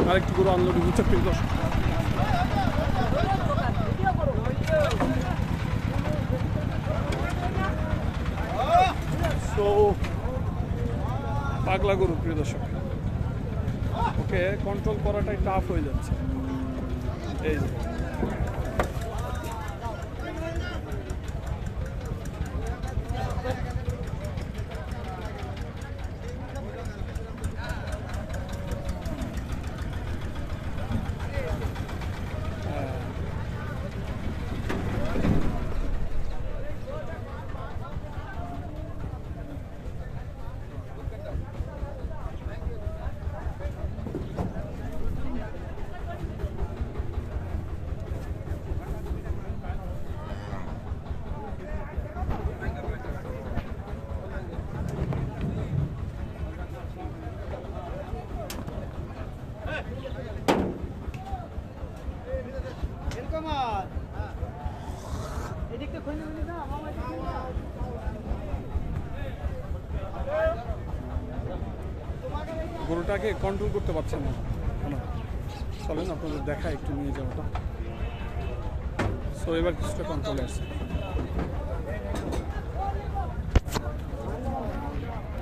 আরেকটি গরু আনলোডিং হচ্ছে প্রিয় দর্শক। তো পাগলা গরু প্রিয় দর্শক, ওকে কন্ট্রোল করাটাই টাফ হয়ে যাচ্ছে। এই যে গরুটাকে কন্ট্রোল করতে পারছেন না। চলেন আপনাদের দেখা একটু নিয়ে যাওয়াটা। সো এবার কিছুটা কন্ট্রোলে আসছে।